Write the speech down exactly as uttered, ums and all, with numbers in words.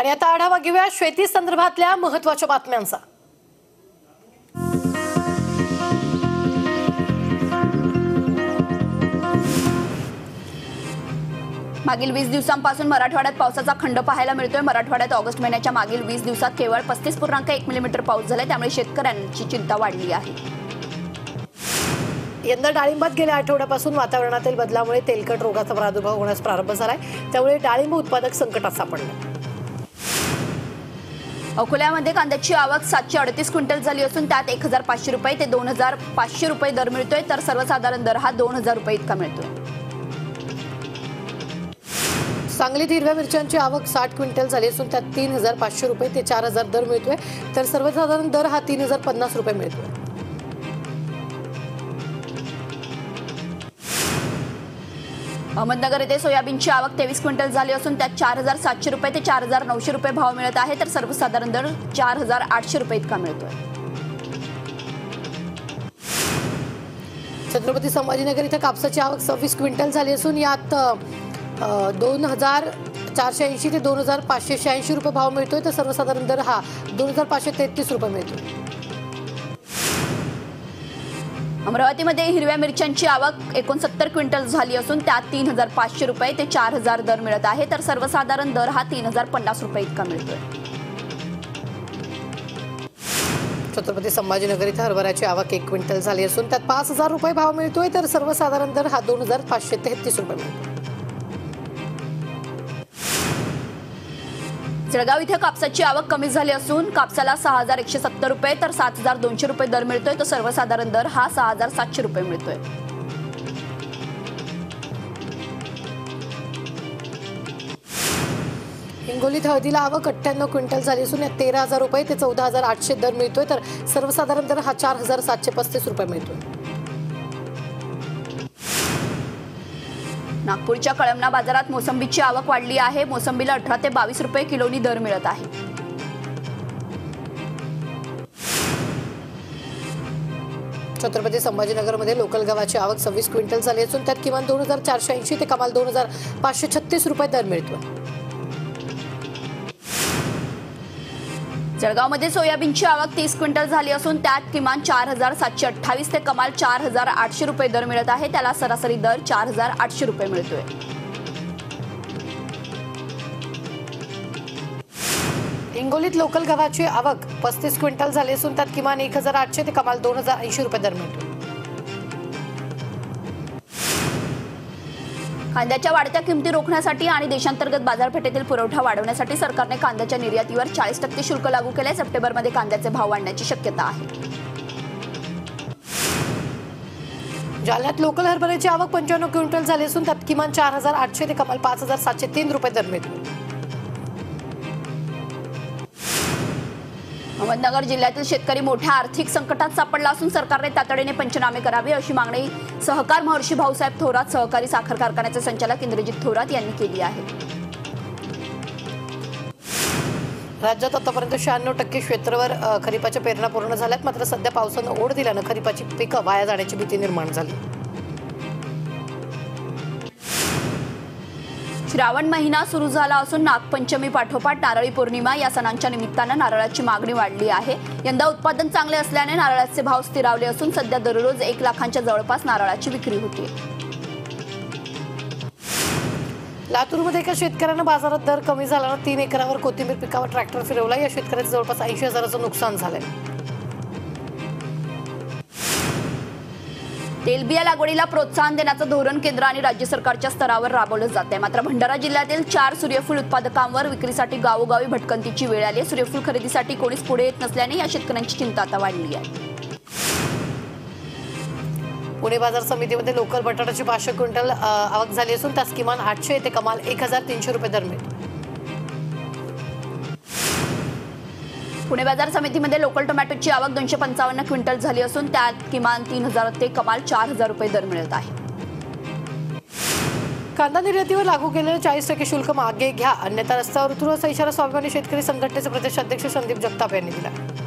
आणि आता आढावा घेऊया शेती संदर्भातल्या महत्त्वाच्या बातम्यांचा। मागील वीस दिवसांपासून मराठवाड्यात पावसाचा खंड पाहायला मिळतोय। मराठवाड्यात ऑगस्ट महिन्याच्या मागील वीस दिवसात केवळ पस्तीस पूर्णांक एक मिलीमीटर पाऊस झालाय, त्यामुळे शेतकऱ्यांची चिंता वाढली आहे। यंदा डाळिंबात गेल्या आठवड्यापासून वातावरणातील बदलामुळे तेलकट रोगाचा प्रादुर्भाव होण्यास प्रारंभ झालाय, त्यामुळे डाळिंब उत्पादक संकटात सापडले। अकोल्यामध्ये कांद्याची आवक सातशे अडतीस क्विंटल झाली असून त्यात एक हजार पाचशे रुपये ते दोन हजार पाचशे रुपये दर मिळतोय, तर सर्वसाधारण दर हा दोन हजार रुपये इतका मिळतोय। सांगलीत हिरव्या मिरच्यांची आवक साठ क्विंटल झाली असून त्यात तीन हजार पाचशे रुपये ते चार हजार दर मिळतोय, तर सर्वसाधारण दर हा तीन हजार पन्नास रुपये मिळतोय। अहमदनगर येथे सोयाबीनची आवक तेवीस क्विंटल झाली असून त्यात चार हजार सातशे रुपये ते चार हजार नऊशे रुपये भाव मिळत आहे, तर सर्वसाधारण दर चार हजार आठशे रुपये इतका मिळतोय। छत्रपती संभाजीनगर इथे कापसाची आवक सव्वीस क्विंटल झाली असून यात दोन हजार चारशे ऐंशी ते दोन हजार पाचशे शहाऐंशी रुपये भाव मिळतोय, तर सर्वसाधारण दर हा दोन हजार पाचशे तेहतीस रुपये मिळतोय। अमरावतीमध्ये हिरव्या मिरच्यांची आवक एकोणसत्तर क्विंटल झाली असून त्यात तीन हजार पाचशे रुपये ते चार हजार दर मिळत आहे, तर सर्वसाधारण दर हा तीन हजार पन्नास रुपये इतका मिळतोय। छत्रपती संभाजीनगर इथे हरभऱ्याची आवक एक क्विंटल झाली असून त्यात पाच हजार रुपये भाव मिळतोय, तर सर्वसाधारण दर हा दोन हजार पाचशे तेहतीस रुपये मिळतोय। जळगाव इथे कापसाची आवक कमी झाली असून कापसाला सहा हजार एकशे सत्तर रुपये तर सात हजार दोनशे रुपये दर मिळतोय, तर सर्वसाधारण दर हा सहा हजार सातशे रुपये मिळतोय। हिंगोलीत हळदीला आवक अठ्ठ्याण्णव क्विंटल झाली असून यात तेरा हजार रुपये ते चौदा हजार आठशे दर मिळतोय, तर सर्वसाधारण दर हा चार हजार सातशे पस्तीस रुपये मिळतोय। नागपूरच्या कळमना बाजारात मोसंबीची आवक वाढली आहे। मोसंबीला अठरा ते बावीस रुपये किलोनी दर मिळत आहे। छत्रपती संभाजीनगरमध्ये लोकल गव्हाची आवक सव्वीस क्विंटल झाली असून त्यात किमान दोन हजार चारशे ऐंशी ते कमाल दोन हजार पाचशे छत्तीस रुपये दर मिळतोय। जळगावमध्ये सोयाबीनची आवक तीस क्विंटल झाली असून त्यात किमान चार हजार सातशे अठ्ठावीस ते कमाल चार हजार आठशे रुपये दर मिळत आहे, त्याला सरासरी दर चार हजार आठशे रुपये मिळतोय। हिंगोलीत लोकल गव्हाची आवक पस्तीस क्विंटल झाली असून त्यात किमान एक हजार आठशे ते कमाल दोन हजार ऐंशी रुपये दर मिळतोय। कांद्याच्या वाढत्या किमती रोखण्यासाठी आणि देशांतर्गत बाजारपेठेतील पुरवठा वाढवण्यासाठी सरकारने कांद्याच्या निर्यातीवर चाळीस टक्के शुल्क लागू केले। सप्टेंबरमध्ये कांद्याचे भाव वाढण्याची शक्यता आहे। जालन्यात लोकल हरभऱ्याची आवक पंच्याण्णव क्विंटल झाली असून त्यात किमान चार हजार आठशे ते कमाल पाच हजार सातशे तीन रुपये दर मिळतो। अहमदनगर जिल्ह्यातील शेतकरी मोठ्या आर्थिक संकटात सापडला असून सरकारने तातडीने पंचनामे करावे अशी मागणी सहकार महर्षी भाऊसाहेब थोरात सहकारी साखर कारखान्याचे संचालक इंद्रजित थोरात यांनी केली आहे। राज्यात आतापर्यंत शहाण्णव टक्के क्षेत्रावर खरीपाच्या पेरण्या पूर्ण झाल्यात, मात्र सध्या पावसानं ओढ दिल्यानं खरीपाची पिकं वाया जाण्याची भीती निर्माण झाली। श्रावण महिना सुरू झाला असून नागपंचमी पाठोपाठ नारळी पौर्णिमा या सणांच्या निमित्तानं नारळाची मागणी वाढली आहे। यंदा उत्पादन चांगले असल्याने नारळाचे भाव स्थिरावले असून सध्या दररोज एक लाखांच्या जवळपास नारळाची विक्री होते। लातूरमध्ये एका शेतकऱ्यानं बाजारात दर कमी झाल्यानं तीन एकरावर कोथिंबीर पिकावर ट्रॅक्टर फिरवला। या शेतकऱ्याचं जवळपास ऐंशी हजाराचं नुकसान झालंय। तेलबिया लागवडीला प्रोत्साहन देण्याचं धोरण केंद्र आणि राज्य सरकारच्या स्तरावर राबवलं जात आहे, मात्र भंडारा जिल्ह्यातील चार सूर्यफूल उत्पादकांवर विक्रीसाठी गावोगावी भटकंतीची वेळ आली आहे। सूर्यफूल खरेदीसाठी कोणीच पुढे येत नसल्याने या शेतकऱ्यांची चिंता आता वाढली आहे। पुणे बाजार समितीमध्ये लोकल बटाट्याची पाचशे क्विंटल आवक झाली असून त्यास किमान आठशे ते कमाल एक हजार तीनशे रुपये दर मिळतो। पुणे बाजार समितीमध्ये लोकल टोमॅटोची आवक दोनशे पंचावन्न क्विंटल झाली असून त्यात किमान तीन हजार ते कमाल चार हजार रुपये दर मिळत आहे। कांदा निर्यातीवर लागू केलेलं चाळीस टक्के शुल्क मागे घ्या, अन्यथा रस्त्यावर उतरू असा इशारा स्वाभिमानी शेतकरी संघटनेचे प्रदेशाध्यक्ष संदीप जगताप यांनी दिला।